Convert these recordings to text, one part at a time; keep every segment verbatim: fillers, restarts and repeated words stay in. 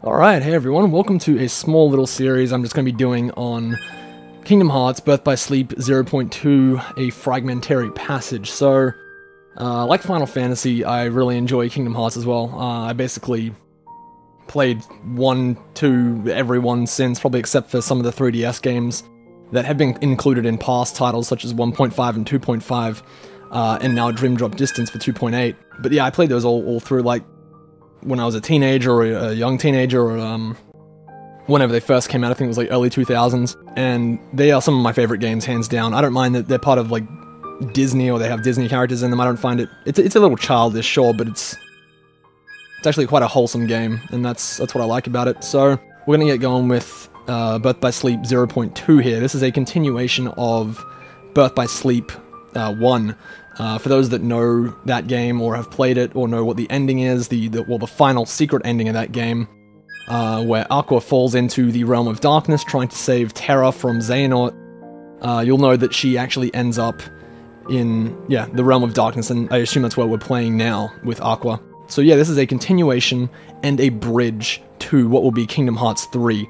Alright, hey everyone, welcome to a small little series I'm just going to be doing on Kingdom Hearts Birth by Sleep zero point two, a fragmentary passage. So, uh, like Final Fantasy, I really enjoy Kingdom Hearts as well. Uh, I basically played one, two, every one since, probably except for some of the three D S games that have been included in past titles such as one point five and two point five, uh, and now Dream Drop Distance for two point eight. But yeah, I played those all, all through, like, when I was a teenager or a young teenager, or um, whenever they first came out. I think it was like early two thousands, and they are some of my favorite games, hands down. I don't mind that they're part of like Disney or they have Disney characters in them. I don't find it, it's, it's a little childish, sure, but it's it's actually quite a wholesome game, and that's that's what I like about it. So we're gonna get going with uh, Birth by Sleep zero point two here. This is a continuation of Birth by Sleep uh, one. Uh, for those that know that game or have played it or know what the ending is, the, the well, the final secret ending of that game, uh, where Aqua falls into the realm of darkness trying to save Terra from Xehanort, uh, you'll know that she actually ends up in, yeah, the realm of darkness, and I assume that's where we're playing now with Aqua. So yeah, this is a continuation and a bridge to what will be Kingdom Hearts three.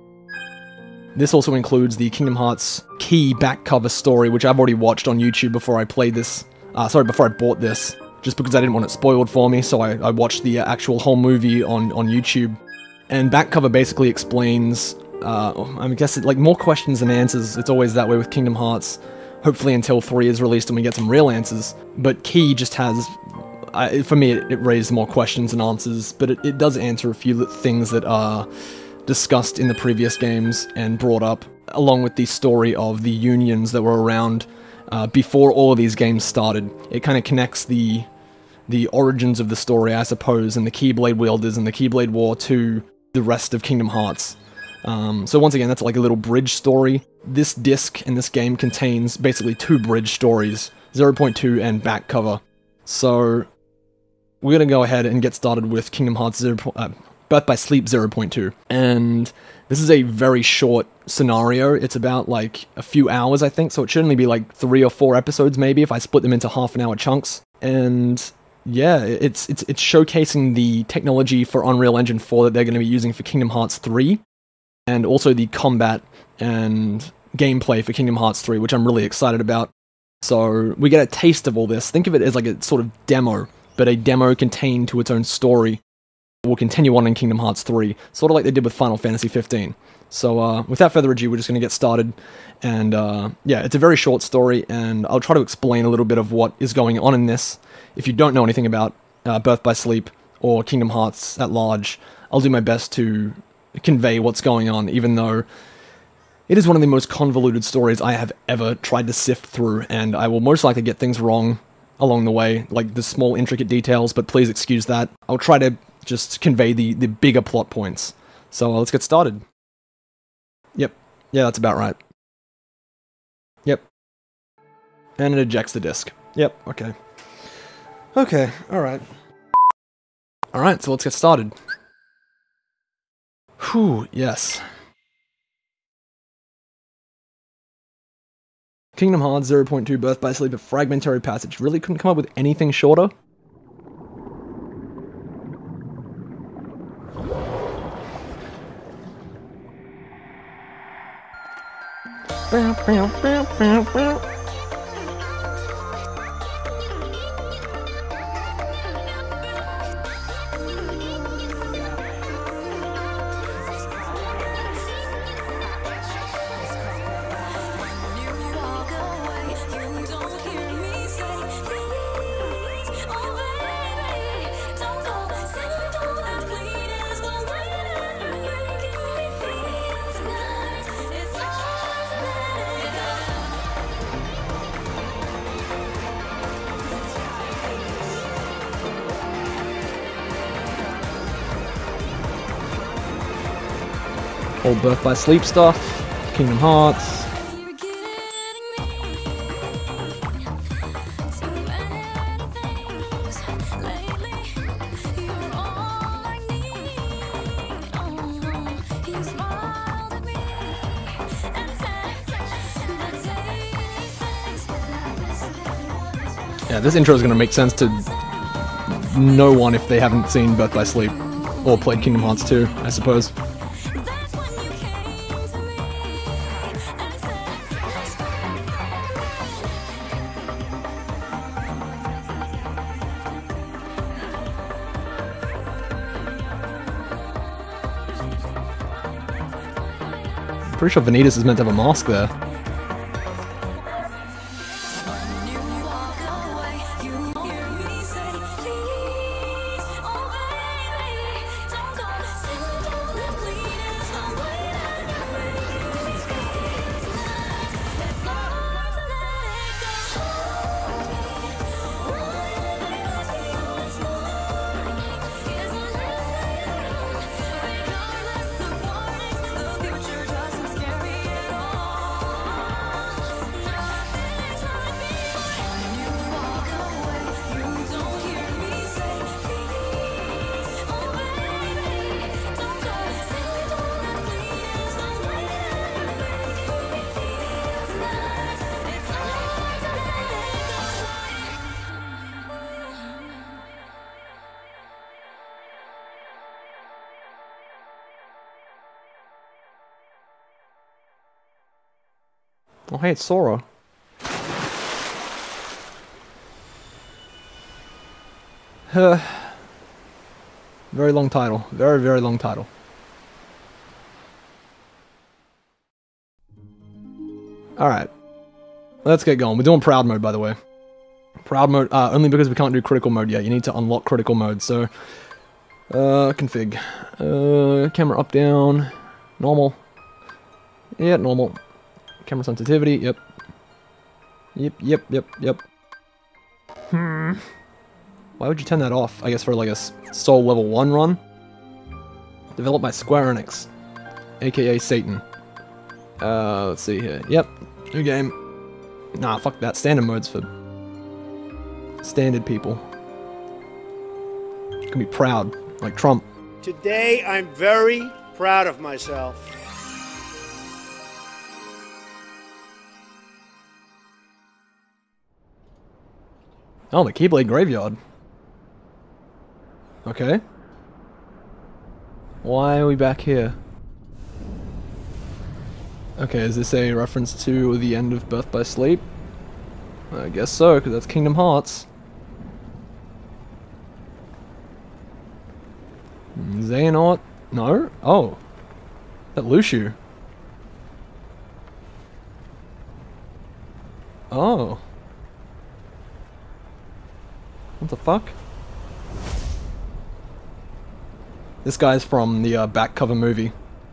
This also includes the Kingdom Hearts Key back cover story, which I've already watched on YouTube before I played this. Uh, sorry, before I bought this, just because I didn't want it spoiled for me, so I, I watched the actual whole movie on, on YouTube. And back cover basically explains, uh, I guess, it, like, more questions than answers. It's always that way with Kingdom Hearts, hopefully until three is released and we get some real answers. But Key just has, I, for me, it, it raised more questions than answers, but it, it does answer a few things that are discussed in the previous games and brought up, along with the story of the unions that were around Uh, before all of these games started. It kind of connects the the origins of the story, I suppose, and the Keyblade wielders and the Keyblade War to the rest of Kingdom Hearts. Um, so once again, that's like a little bridge story. This disc and this game contains basically two bridge stories, zero point two and back cover. So we're going to go ahead and get started with Kingdom Hearts zero, uh, Birth by Sleep zero point two. And this is a very short scenario. It's about like a few hours, I think, so it should only be like three or four episodes maybe if I split them into half an hour chunks. And yeah, it's it's it's showcasing the technology for Unreal Engine four that they're going to be using for Kingdom Hearts three, and also the combat and gameplay for Kingdom Hearts three, which I'm really excited about. So we get a taste of all this. Think of it as like a sort of demo, but a demo contained to its own story. Will continue on in Kingdom Hearts three, sort of like they did with Final Fantasy fifteen. So uh, without further ado, we're just going to get started, and uh, yeah, it's a very short story, and I'll try to explain a little bit of what is going on in this. If you don't know anything about uh, Birth by Sleep or Kingdom Hearts at large, I'll do my best to convey what's going on, even though it is one of the most convoluted stories I have ever tried to sift through, and I will most likely get things wrong along the way, like the small intricate details, but please excuse that. I'll try to just convey the, the bigger plot points. So uh, let's get started. Yep. Yeah, that's about right. Yep. And it ejects the disc. Yep, okay. Okay, alright. Alright, so let's get started. Whew, yes. Kingdom Hearts zero point two Birth by Sleep, a fragmentary passage. Really couldn't come up with anything shorter? Old Birth by Sleep stuff, Kingdom Hearts. Yeah, this intro is going to make sense to no one if they haven't seen Birth by Sleep. Or played Kingdom Hearts two, I suppose. Pretty sure Vanitas is meant to have a mask there. Oh hey, it's Sora. Uh, very long title. Very, very long title. Alright. Let's get going. We're doing Proud Mode, by the way. Proud Mode, uh, only because we can't do Critical Mode yet. You need to unlock Critical Mode, so... Uh, config. Uh, camera up, down. Normal. Yeah, normal. Camera sensitivity, yep. Yep, yep, yep, yep. Hmm. Why would you turn that off? I guess for like a Soul Level one run? Developed by Square Enix. aka Satan. Uh, let's see here. Yep. New game. Nah, fuck that. Standard mode's for standard people. You can be proud, like Trump. Today, I'm very proud of myself. Oh, the Keyblade Graveyard. Okay. Why are we back here? Okay, is this a reference to the end of Birth by Sleep? I guess so, because that's Kingdom Hearts. Xehanort? No? Oh. That Lucio. Oh. What the fuck? This guy's from the uh, back cover movie.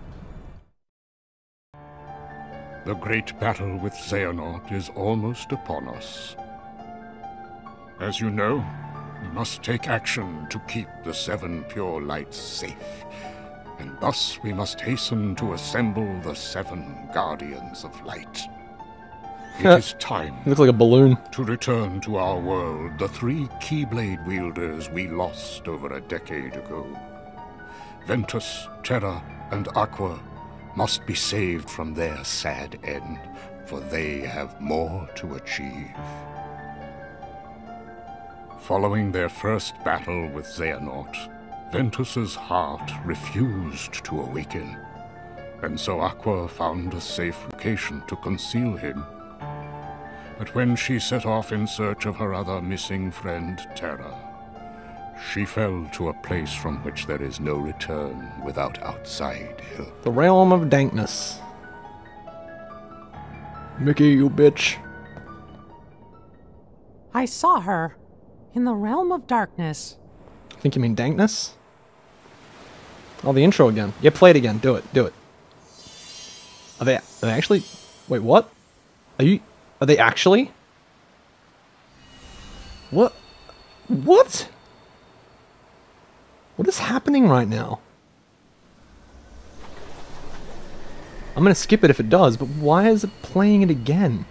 The great battle with Xehanort is almost upon us. As you know, we must take action to keep the Seven Pure Lights safe. And thus we must hasten to assemble the Seven Guardians of Light. It is time. He looks like a balloon. To return to our world the three Keyblade wielders we lost over a decade ago. Ventus, Terra, and Aqua must be saved from their sad end, for they have more to achieve. Following their first battle with Xehanort, Ventus's heart refused to awaken, and so Aqua found a safe location to conceal him. But when she set off in search of her other missing friend, Terra, she fell to a place from which there is no return without outside help. The realm of dankness. Mickey, you bitch. I saw her in the realm of darkness. I think you mean dankness? Oh, the intro again. Yeah, play it again. Do it. Do it. Are they, are they actually... Wait, what? Are you... Are they actually? What? What? What is happening right now? I'm gonna skip it if it does, but why is it playing it again?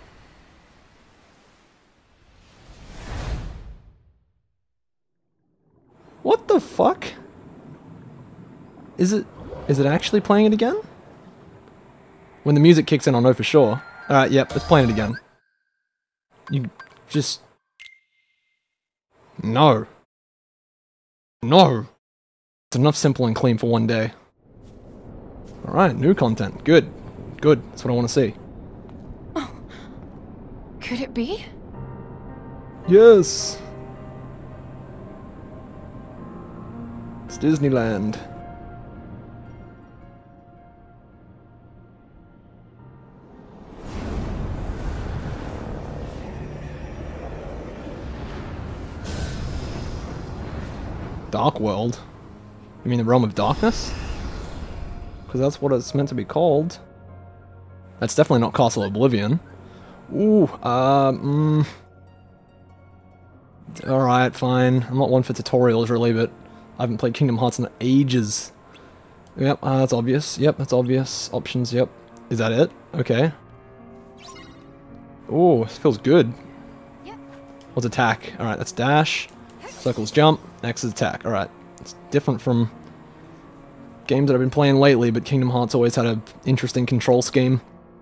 What the fuck? Is it... Is it actually playing it again? When the music kicks in, I'll know for sure. Alright, yep, it's playing it again. You just... No. No. It's enough simple and clean for one day. Alright, new content. Good. Good. That's what I want to see. Oh. Could it be? Yes! It's Disneyland. Dark World? You mean the Realm of Darkness? Because that's what it's meant to be called. That's definitely not Castle Oblivion. Ooh, um... Mm. Alright, fine. I'm not one for tutorials, really, but I haven't played Kingdom Hearts in ages. Yep, uh, that's obvious. Yep, that's obvious. Options, yep. Is that it? Okay. Ooh, this feels good. What's attack? Alright, that's dash. Circles jump. X is attack. Alright. It's different from games that I've been playing lately, but Kingdom Hearts always had an interesting control scheme.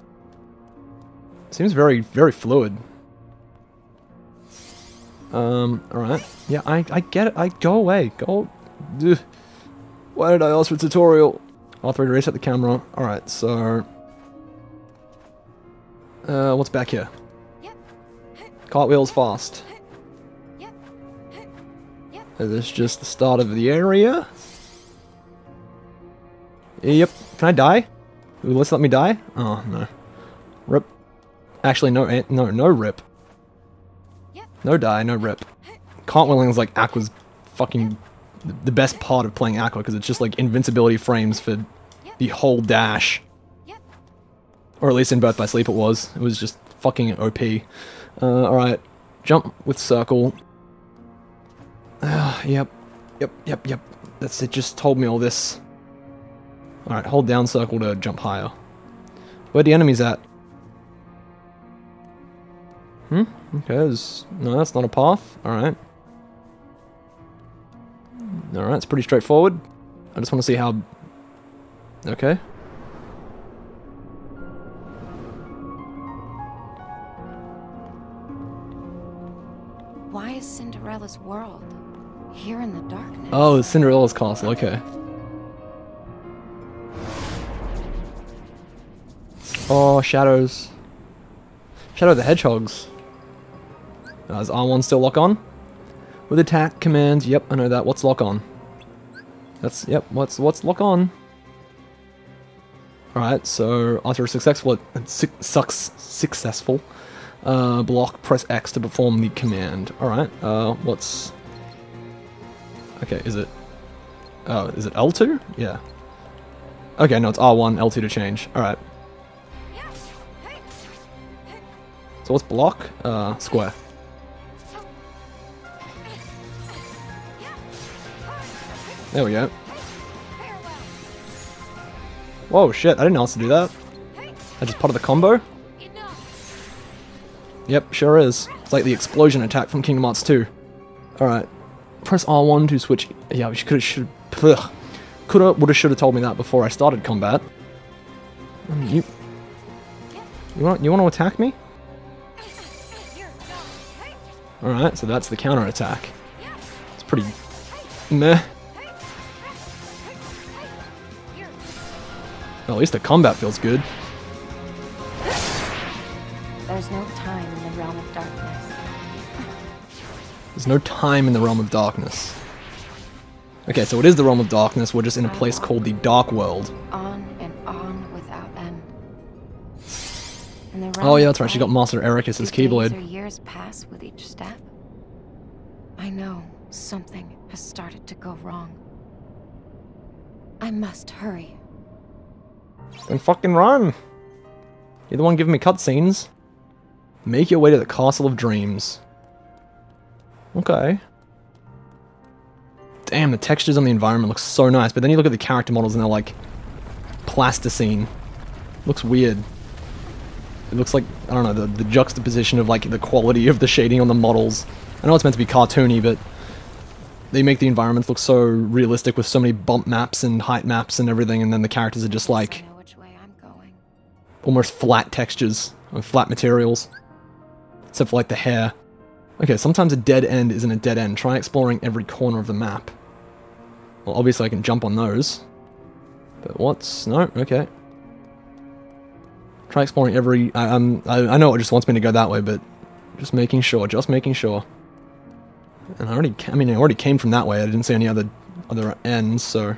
Seems very, very fluid. Um, alright. Yeah, I, I get it. I go away. Go. Ugh. Why did I ask for a tutorial? R three to reset the camera. Alright, so... Uh, what's back here? Cartwheels fast. Is this just the start of the area? Yep. Can I die? Ooh, let's let me die? Oh, no. Rip. Actually, no, no, no rip. No die, no rip. Cartwheeling is like Aqua's fucking the best part of playing Aqua, because it's just like invincibility frames for the whole dash. Or at least in Birth by Sleep it was. It was just fucking O P. Uh, alright. Jump with circle. Uh, yep. Yep, yep, yep. That's it, just told me all this. Alright, hold down circle to jump higher. Where the enemies at? Hmm? Okay, there's... No, that's not a path. Alright. Alright, it's pretty straightforward. I just want to see how... Okay. Why is Cinderella's world here in the darkness? Oh, it's Cinderella's castle, okay. Oh, shadows. Shadow the Hedgehogs. Uh, is R one still lock on? With attack command, yep, I know that. What's lock on? That's, yep, what's what's lock on? Alright, so after a successful, su sucks, successful uh, block, press X to perform the command. Alright, uh, what's... Okay, is it... Oh, is it L two? Yeah. Okay, no, it's R one, L two to change. Alright. So what's block? Uh, square. There we go. Whoa, shit, I didn't know how to do that. I just part of the combo? Yep, sure is. It's like the explosion attack from Kingdom Hearts two. Alright. Press R one to switch... Yeah, we could've, should Coulda, woulda, shoulda told me that before I started combat. Um, you... You want, you want to attack me? Alright, so that's the counter attack. It's pretty... meh. Well, at least the combat feels good. There's no time in the realm of darkness. There's no time in the realm of darkness. Okay, so it is the realm of darkness. We're just in a place called the Dark World. On and on without end. In the Oh realm yeah, of that's right. She got light, Master Ericus's do days Keyblade. or years pass with each step. I know something has started to go wrong. I must hurry. Then fucking run! You're the one giving me cutscenes. Make your way to the Castle of Dreams. Okay. Damn, the textures on the environment look so nice, but then you look at the character models and they're like... plasticine. Looks weird. It looks like, I don't know, the, the juxtaposition of like the quality of the shading on the models. I know it's meant to be cartoony, but... they make the environments look so realistic with so many bump maps and height maps and everything, and then the characters are just like... I know which way I'm going. almost flat textures, or flat materials. Except for like the hair. Okay, sometimes a dead end isn't a dead end. Try exploring every corner of the map. Well, obviously I can jump on those. But what's... no, okay. Try exploring every... I, um, I, I know it just wants me to go that way, but just making sure, just making sure. And I already... I mean, I already came from that way. I didn't see any other, other ends, so...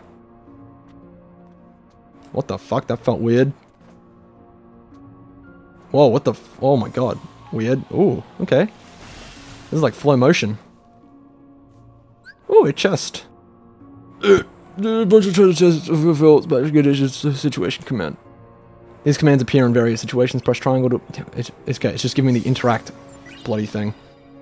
What the fuck? That felt weird. Whoa, what the f... oh my god. Weird. Ooh, okay. This is like flow motion. Ooh, a chest. A bunch of treasure chests fulfilled by good situation command. These commands appear in various situations. Press triangle to... It's, it's okay, it's just giving me the interact bloody thing.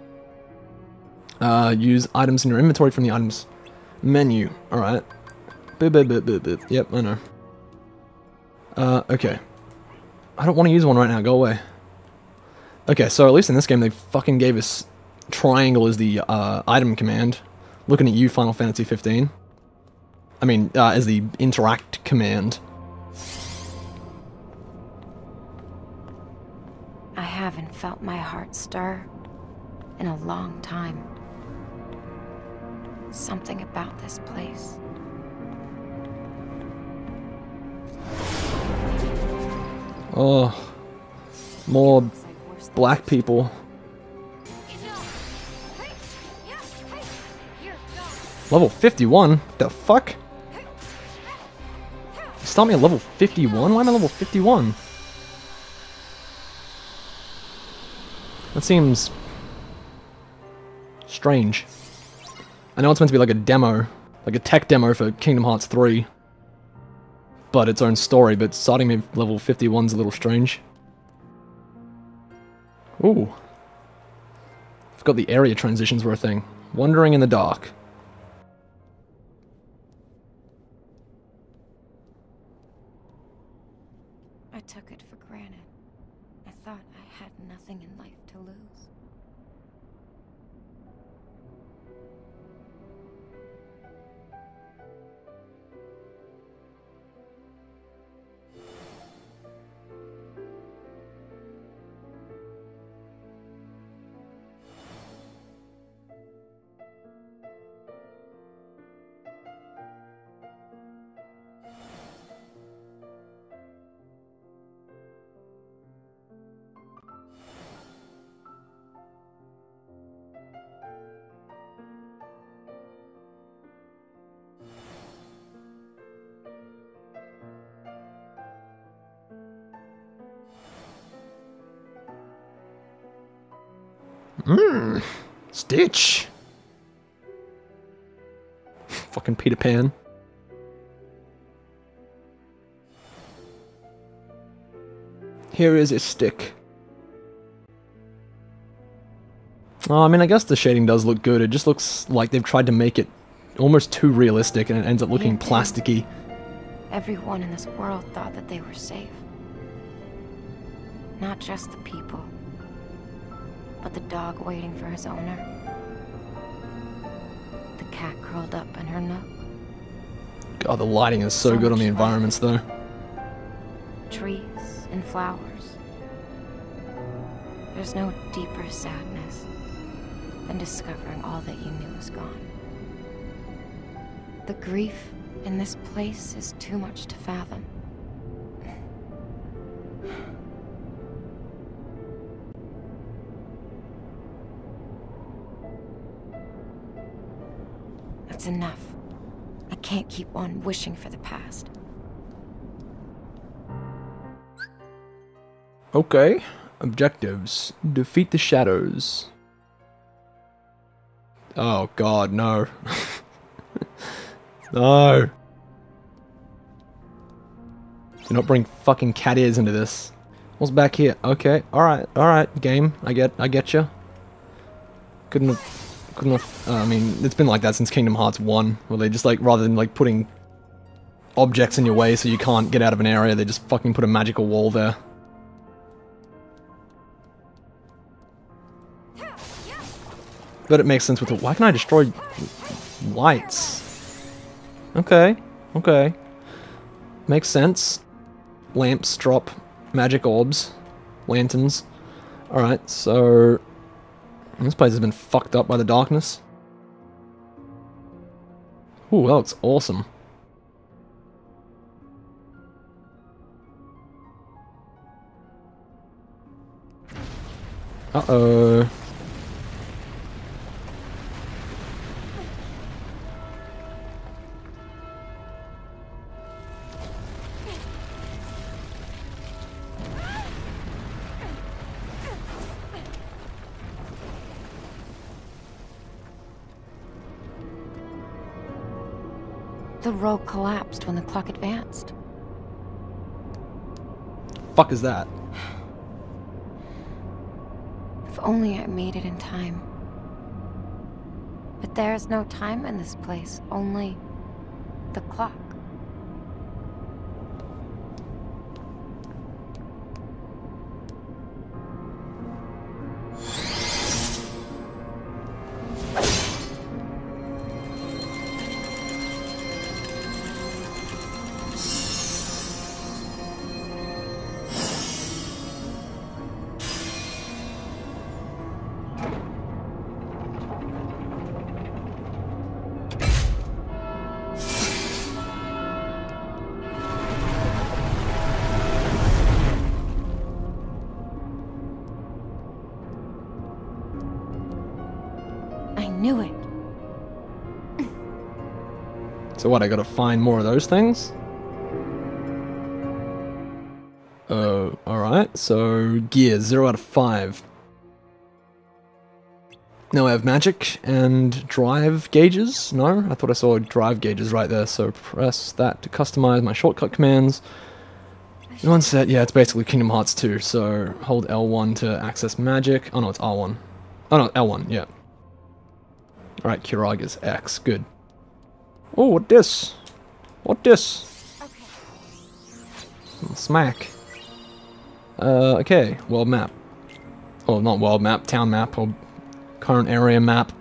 Uh, use items in your inventory from the items menu. Alright. Boop, boop, boop, boop, boop. Yep, I know. Uh, okay. I don't want to use one right now, go away. Okay, so at least in this game they fucking gave us triangle as the uh, item command. Looking at you, Final Fantasy fifteen. I mean, uh, as the interact command. I haven't felt my heart stir in a long time. Something about this place. Oh, more black people. Level fifty-one? The fuck? You start me at level fifty-one? Why am I level fifty-one? That seems... strange. I know it's meant to be like a demo, like a tech demo for Kingdom Hearts three. But its own story, but starting me at level fifty-one's a little strange. Ooh. Forgot the area transitions were a thing. Wandering in the dark. I took it for granted. I thought I had nothing in life to lose. Mmm. Stitch. Fucking Peter Pan. Here is a stick. Oh, I mean, I guess the shading does look good. It just looks like they've tried to make it almost too realistic and it ends up looking plasticky. Everyone in this world thought that they were safe. Not just the people, but the dog waiting for his owner. The cat curled up in her nook. God, the lighting is so, so good on the environments, though. Trees and flowers. There's no deeper sadness than discovering all that you knew is gone. The grief in this place is too much to fathom. That's enough. I can't keep on wishing for the past. Okay. Objectives. Defeat the shadows. Oh god, no. No. Do not bring fucking cat ears into this. What's back here? Okay, alright, alright, game. I get I get you. Couldn't have couldn't have uh, I mean, it's been like that since Kingdom Hearts one, where they just like rather than like putting objects in your way so you can't get out of an area, they just fucking put a magical wall there. But it makes sense with the... Why can I destroy lights? Okay, okay. Makes sense. Lamps drop magic orbs. Lanterns. Alright, so... This place has been fucked up by the darkness. Ooh, that looks awesome. Uh-oh. The road collapsed when the clock advanced. Fuck is that? If only I made it in time. But there is no time in this place, only the clock. Knew it. So what, I gotta find more of those things? Oh, alright, so gears, zero out of five. Now I have magic and drive gauges. No, I thought I saw drive gauges right there, so press that to customize my shortcut commands. In one set, yeah, it's basically Kingdom Hearts two, so hold L one to access magic. Oh no, it's R one. Oh no, L one, yeah. Alright, Kuraga's X, good. Oh, what this? What this? Okay. Smack. Uh, okay, world map. Oh, not world map, town map, or current area map.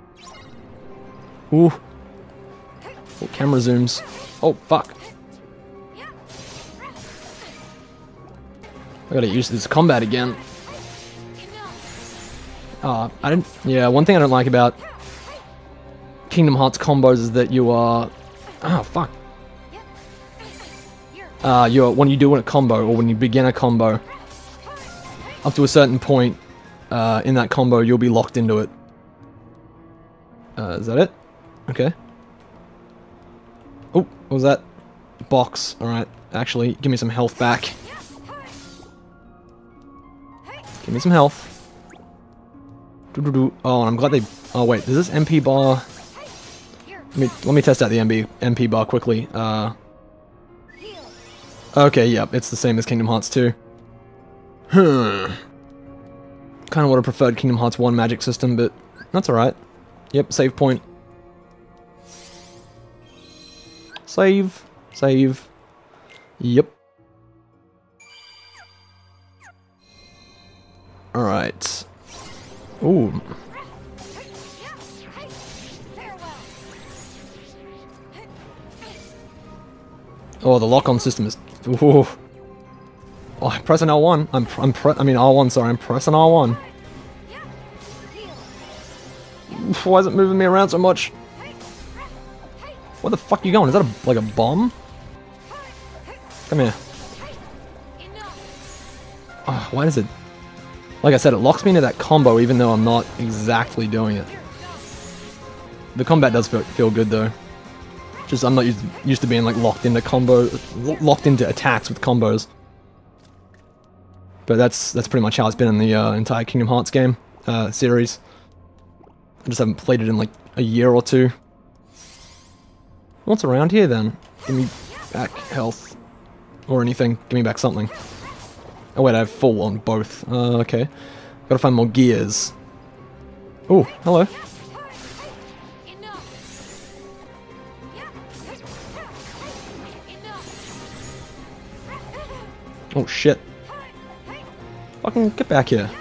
Ooh. Oh, camera zooms. Oh, fuck. I gotta use this combat again. Uh, I didn't. Yeah, one thing I don't like about Kingdom Hearts combos is that you are... Oh, fuck. Uh, you're, when you do a combo, or when you begin a combo, up to a certain point uh, in that combo, you'll be locked into it. Uh, is that it? Okay. Oh, what was that? Box. Alright, actually, give me some health back. Give me some health. Doo -doo -doo. Oh, and I'm glad they... Oh, wait, is this M P bar... Let me, let me test out the M P, M P bar quickly. Uh, okay, yep, it's the same as Kingdom Hearts two. Hmm. Kind of would have preferred Kingdom Hearts one magic system, but that's alright. Yep, save point. Save. Save. Yep. Alright. Ooh. Oh, the lock-on system is... Ooh. Oh, I'm pressing L one. I'm, I'm pre I mean R one, sorry. I'm pressing R one. Why is it moving me around so much? Where the fuck are you going? Is that a, like a bomb? Come here. Oh, why does it... Like I said, it locks me into that combo even though I'm not exactly doing it. The combat does feel, feel good though. Just I'm not used, used to being like locked into combo, locked into attacks with combos. But that's that's pretty much how it's been in the uh, entire Kingdom Hearts game uh, series. I just haven't played it in like a year or two. What's around here then? Give me back health or anything. Give me back something. Oh wait, I have full on both. Uh, okay, gotta find more gears. Oh, hello. Oh shit. Fucking get back here.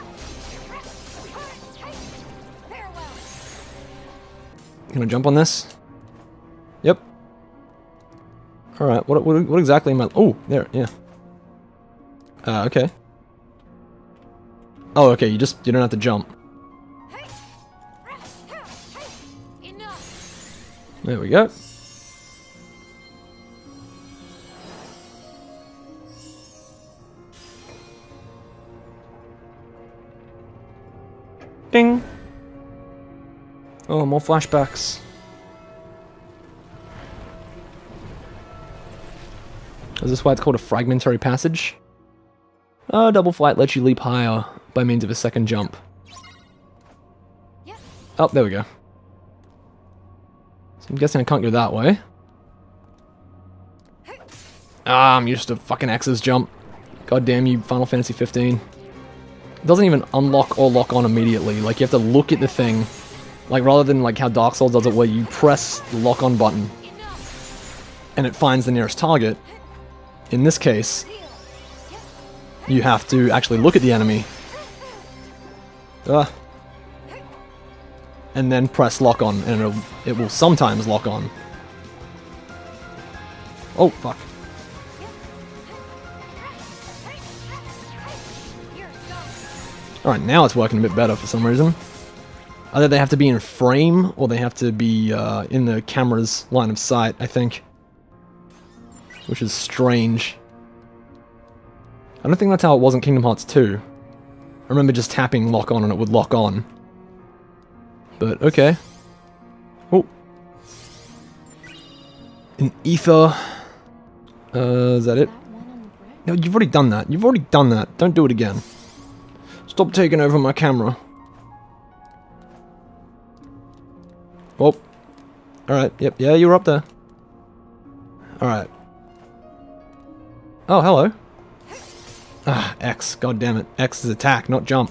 Can I jump on this? Yep. Alright, what, what, what exactly am I... Oh, there, yeah. Uh, okay. Oh, okay, you just... You don't have to jump. There we go. Ding! Oh, more flashbacks. Is this why it's called a fragmentary passage? Uh, double flight lets you leap higher by means of a second jump. Oh, there we go. So I'm guessing I can't go that way. Ah, I'm used to fucking X's jump. God damn you, Final Fantasy fifteen. It doesn't even unlock or lock on immediately. Like, you have to look at the thing. Like, rather than like how Dark Souls does it, where you press the lock on button and it finds the nearest target. In this case, you have to actually look at the enemy. Ah. And then press lock on, and it'll, it will sometimes lock on. Oh, fuck. Alright, now it's working a bit better for some reason. Either they have to be in frame, or they have to be uh, in the camera's line of sight, I think. Which is strange. I don't think that's how it was in Kingdom Hearts two. I remember just tapping lock on and it would lock on. But, okay. Oh. An ether. Uh, is that it? No, you've already done that. You've already done that. Don't do it again. Stop taking over my camera. Oh. Alright, yep, yeah, you were up there. Alright. Oh, hello. Ah, X, god damn it. X is attack, not jump.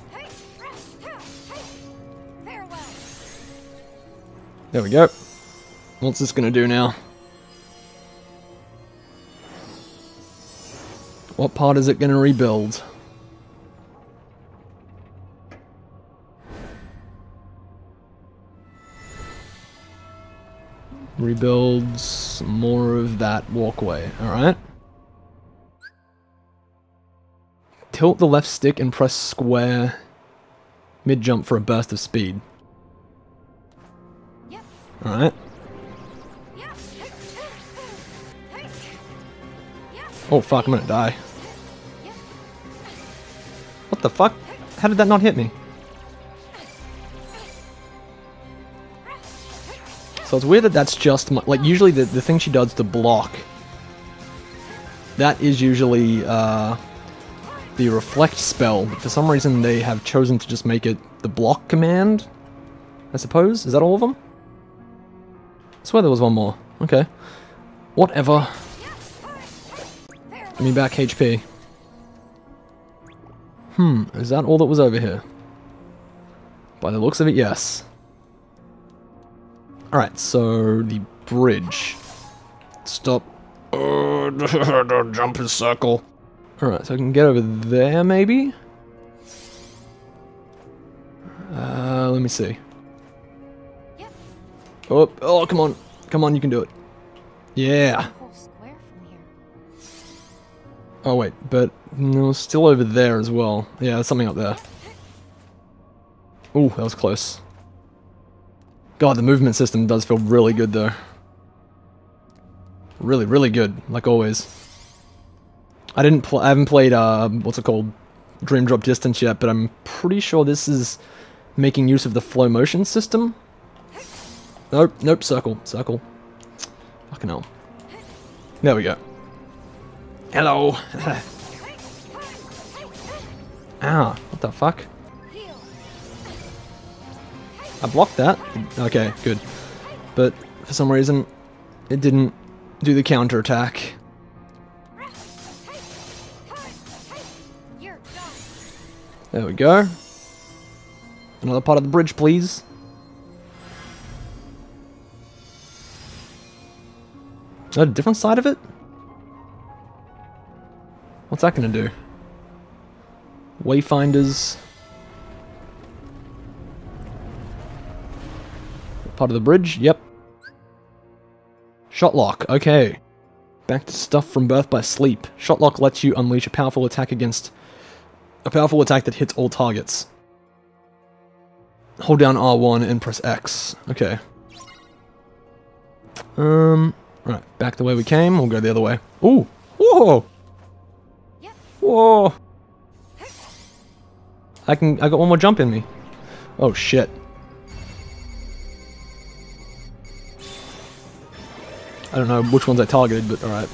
There we go. What's this gonna do now? What part is it gonna rebuild? Rebuilds more of that walkway, alright. Tilt the left stick and press square mid-jump for a burst of speed. Alright. Oh fuck, I'm gonna die. What the fuck? How did that not hit me? So it's weird that that's just my, like, usually the, the thing she does to block, that is usually uh, the reflect spell, but for some reason they have chosen to just make it the block command, I suppose? Is that all of them? I swear there was one more. Okay. Whatever. Give me back H P. Hmm, is that all that was over here? By the looks of it, yes. Alright, so the bridge. Stop. Oh, don't jump in circle. Alright, so I can get over there, maybe? Uh, let me see. Oh, oh, come on. Come on, you can do it. Yeah. Oh, wait, but no, still over there as well. Yeah, there's something up there. Ooh, that was close. God, the movement system does feel really good, though. Really, really good, like always. I didn't pl- I haven't played, uh, what's it called? Dream Drop Distance yet, but I'm pretty sure this is making use of the flow motion system. Nope, nope, circle, circle. Fucking hell. There we go. Hello! Ah, what the fuck? I blocked that. Okay, good. But for some reason, it didn't do the counterattack. There we go. Another part of the bridge, please. A different side of it? What's that gonna do? Wayfinders. Part of the bridge? Yep. Shotlock, okay. Back to stuff from Birth by Sleep. Shotlock lets you unleash a powerful attack against... A powerful attack that hits all targets. Hold down R one and press X. Okay. Um... Right, back the way we came, we'll go the other way. Ooh! Whoa! Whoa! I can... I got one more jump in me. Oh shit. I don't know which ones I targeted, but alright.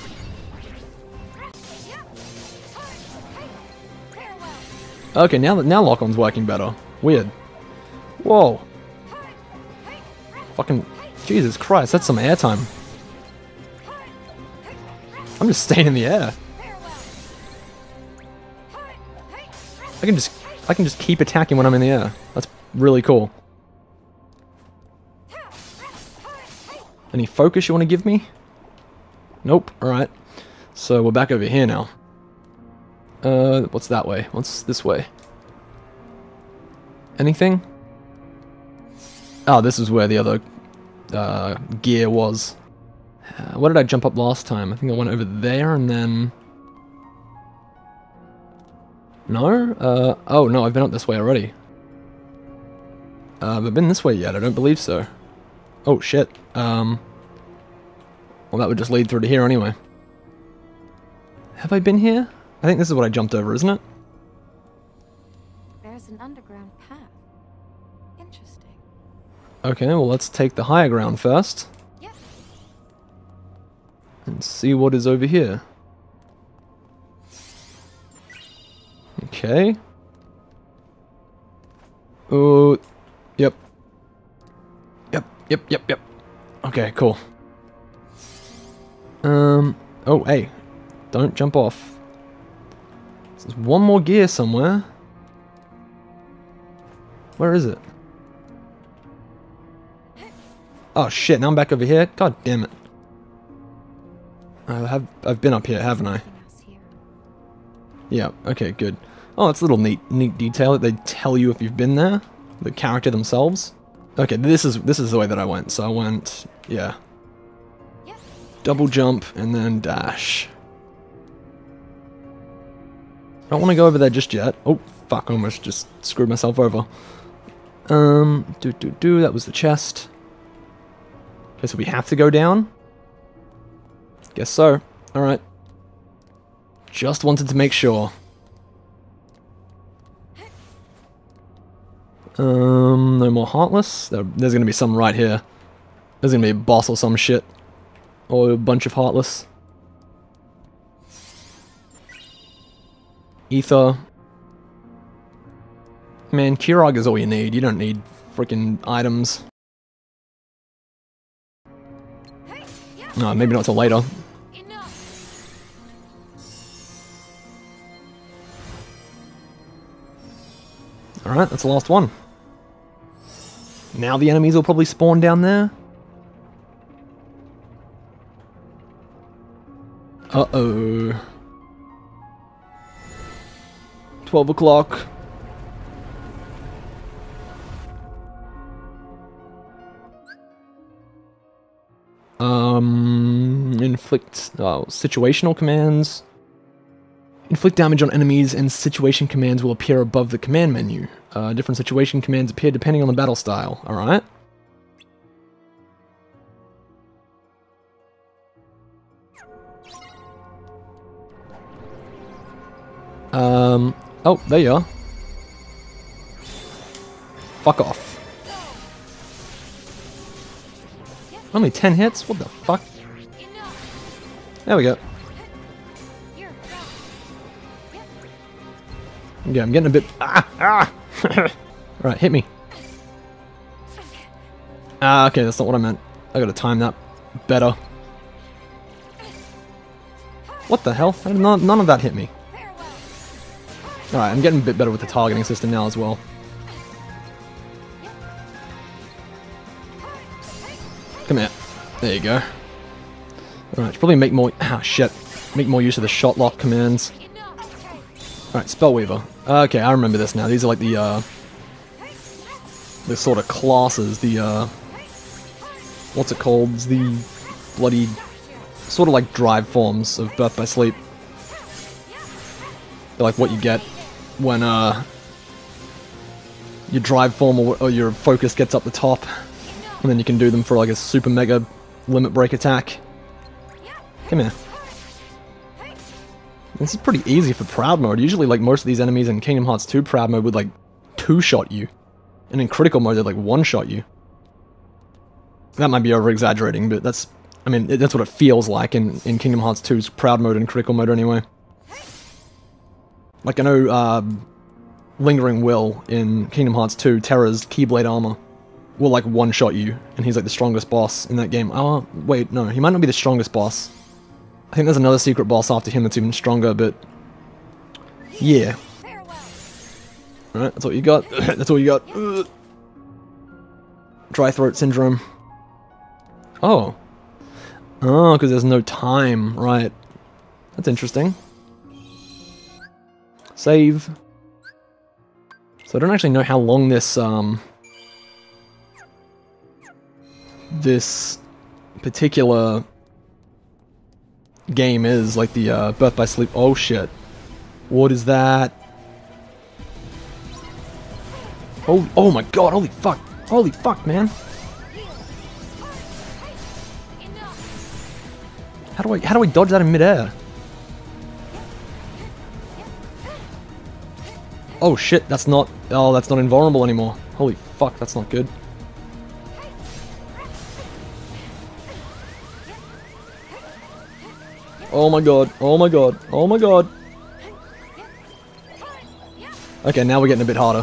Okay, now that now lock-on's working better. Weird. Whoa. Fucking Jesus Christ, that's some airtime. I'm just staying in the air. I can just I can just keep attacking when I'm in the air. That's really cool. Any focus you want to give me? Nope. Alright. So we're back over here now. Uh, what's that way? What's this way? Anything? Oh, this is where the other uh, gear was. Uh, where did I jump up last time? I think I went over there and then... No? Uh, oh, no, I've been up this way already. Uh, have I been this way yet? I don't believe so. Oh, shit. Um... Well, that would just lead through to here anyway. Have I been here? I think this is what I jumped over, isn't it? There's an underground path. Interesting. Okay, well, let's take the higher ground first. Yep. And see what is over here. Okay. Oh, yep. Yep, yep, yep, yep. Okay, cool. Um, oh, hey. Don't jump off. There's one more gear somewhere. Where is it? Oh shit, now I'm back over here? God damn it. I have, I've been up here, haven't I? Yeah, okay, good. Oh, that's a little neat neat detail that they tell you if you've been there. The character themselves. Okay, this is this is the way that I went. So I went, yeah. Double jump and then dash. I don't want to go over there just yet. Oh, fuck, I almost just screwed myself over. Um, do do do, that was the chest. Okay, so we have to go down? Guess so. Alright. Just wanted to make sure. Um, no more Heartless? There, there's gonna be some right here. There's gonna be a boss or some shit. Or a bunch of Heartless. Ether. Man, Kurog is all you need. You don't need freaking items. No, maybe not till later. Alright, that's the last one. Now the enemies will probably spawn down there. Uh-oh. twelve o'clock. Um, inflict, oh, situational commands. Inflict damage on enemies and situation commands will appear above the command menu. Uh, different situation commands appear depending on the battle style. Alright. Um, oh, there you are. Fuck off. Only ten hits? What the fuck? There we go. Yeah, I'm getting a bit... Ah! Ah! Right, hit me. Ah, okay, that's not what I meant. I gotta time that better. What the hell? None, none of that hit me. Alright, I'm getting a bit better with the targeting system now as well. Come here. There you go. Alright, should probably make more... Ah, shit. Make more use of the shot lock commands. Alright, Spellweaver. Okay, I remember this now. These are like the, uh... the sort of classes, the, uh... what's it called? It's the bloody... sort of like drive forms of Birth by Sleep. They're like what you get when, uh... your drive form or, or your focus gets up the top. And then you can do them for like a super mega limit break attack. Come here. This is pretty easy for Proud Mode. Usually, like, most of these enemies in Kingdom Hearts two Proud Mode would, like, two-shot you. And in critical mode, they like one-shot you. That might be over-exaggerating, but that's... I mean, that's what it feels like in, in Kingdom Hearts two's Proud Mode and critical mode anyway. Like, I know, uh, Lingering Will in Kingdom Hearts two, Terra's Keyblade armor will, like, one-shot you, and he's, like, the strongest boss in that game. Oh, wait, no, he might not be the strongest boss. I think there's another secret boss after him that's even stronger, but... yeah. Alright, that's all you got. That's all you got. Ugh. Dry throat syndrome. Oh. Oh, because there's no time. Right. That's interesting. Save. So I don't actually know how long this, um... this particular game is. Like the, uh, Birth by Sleep. Oh, shit. What is that? Oh, oh my god, holy fuck. Holy fuck, man. How do I, how do I dodge that in midair? Oh shit, that's not, oh, that's not invulnerable anymore. Holy fuck, that's not good. Oh my god, oh my god, oh my god. Okay, now we're getting a bit harder.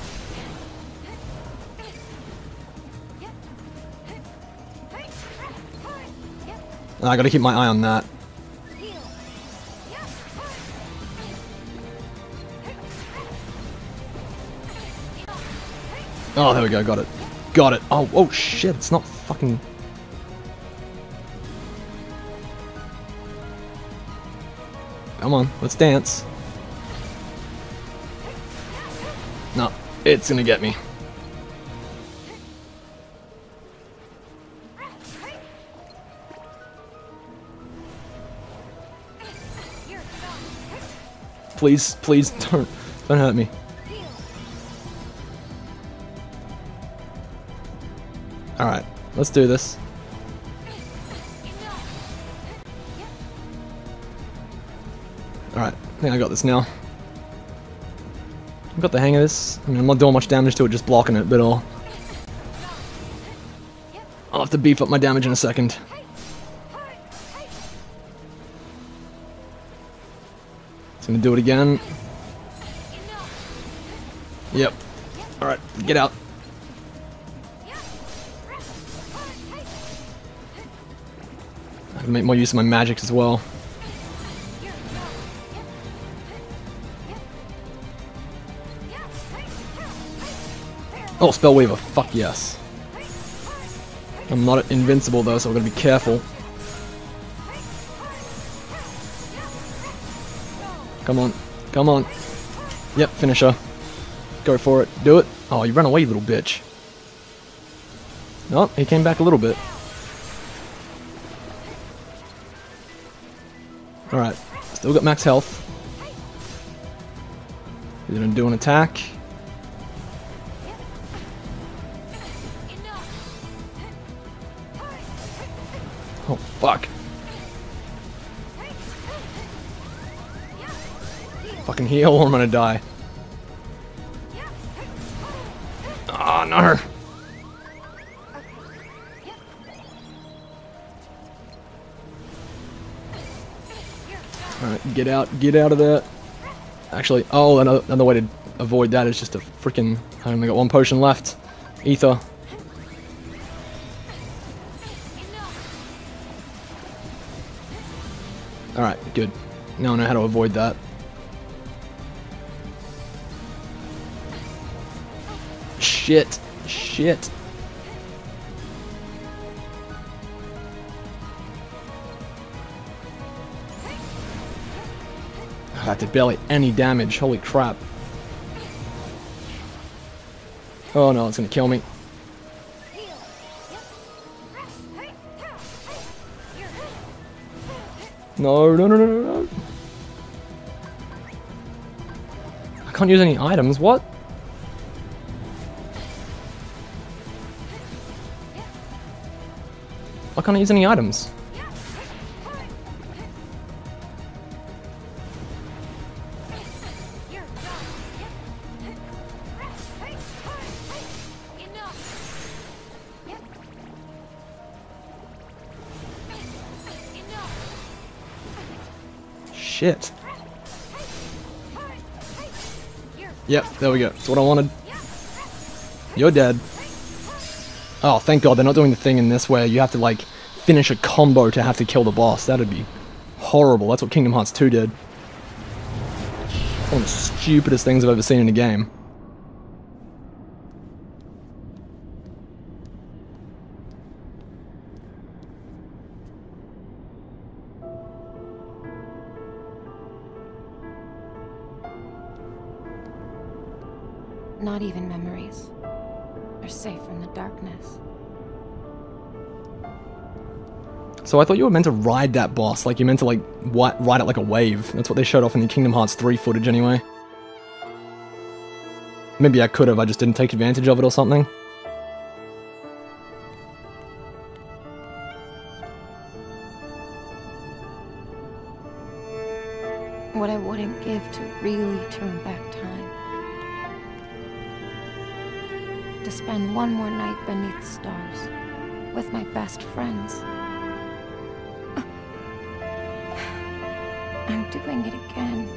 I gotta keep my eye on that. Oh, there we go, got it. Got it. Oh, oh shit, it's not fucking... Come on, let's dance. No, it's gonna get me. Please, please, don't, don't hurt me. Alright, let's do this. Alright, I think I got this now. I've got the hang of this. I mean, I'm not doing much damage to it, just blocking it, but I'll... I'll have to beef up my damage in a second. It's gonna do it again. Yep. Alright, get out. I can make more use of my magics as well. Oh, Spellweaver, fuck yes. I'm not invincible though, so I'm gonna be careful. Come on, come on. Yep, finisher. Go for it, do it. Oh, you ran away, you little bitch. Oh, he came back a little bit. Alright, still got max health. He's gonna do an attack. Oh, fuck. Fucking heal or I'm gonna die. Oh, no. Alright, get out, get out of there. Actually, oh, another, another way to avoid that is just to freaking... I only got one potion left. Ether. Alright, good. Now I know how to avoid that. Shit. Shit. That did barely any damage. Holy crap. Oh no, it's gonna kill me. No, no, no, no, no, no. I can't use any items, what? Why can't I use any items? shit. Yep, there we go. That's what I wanted. You're dead. Oh, thank God they're not doing the thing in this where you have to, like, finish a combo to have to kill the boss. That'd be horrible. That's what Kingdom Hearts two did. One of the stupidest things I've ever seen in a game. Not even memories are safe from the darkness. So I thought you were meant to ride that boss, like you meant to like wi ride it like a wave. That's what they showed off in the Kingdom Hearts three footage anyway. Maybe I could have, I just didn't take advantage of it or something. What I wouldn't give to really turn back time. To spend one more night beneath the stars with my best friends. I'm doing it again.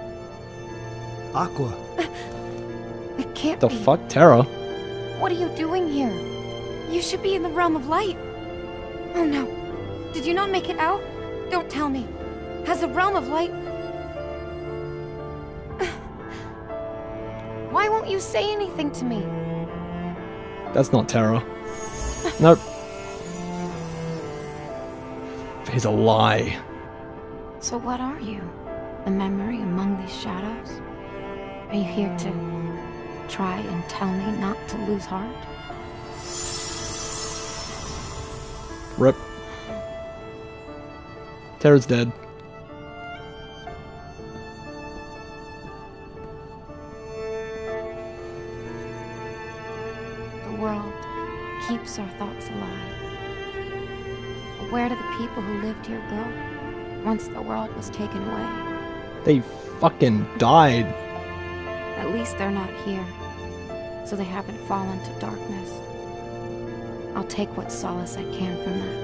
Aqua. It can't The be. fuck, Terra? What are you doing here? You should be in the realm of light. Oh no. Did you not make it out? Don't tell me. Has the realm of light... Why won't you say anything to me? That's not Terra. Nope. He's a lie. So what are you? A memory among these shadows? Are you here to try and tell me not to lose heart? Rip. Terra's dead. The world keeps our thoughts alive. But where do the people who lived here go once the world was taken away? They fucking died. At least they're not here, so they haven't fallen to darkness. I'll take what solace I can from that.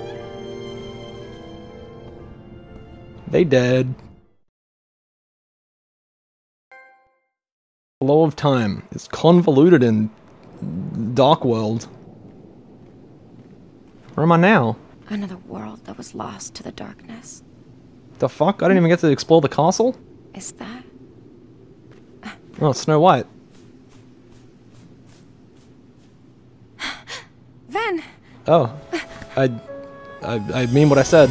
They dead. Flow of time is convoluted in Dark World. Where am I now? Another world that was lost to the darkness. The fuck? I didn't even get to explore the castle? Is that? Oh, it's Snow White. Ven! Oh. I, I... I mean what I said.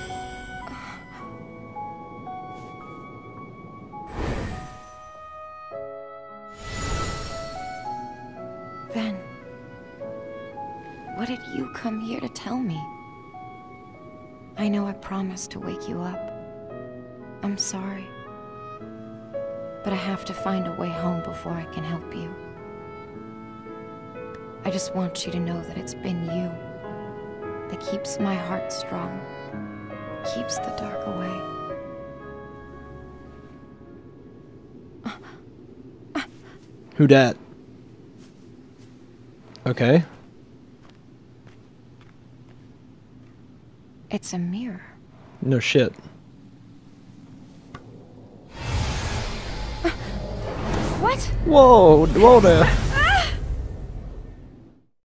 Ven. What did you come here to tell me? I know I promised to wake you up. I'm sorry. But I have to find a way home before I can help you. I just want you to know that it's been you that keeps my heart strong, keeps the dark away. Who dat? Okay. It's a mirror. No shit. What? Whoa, whoa there.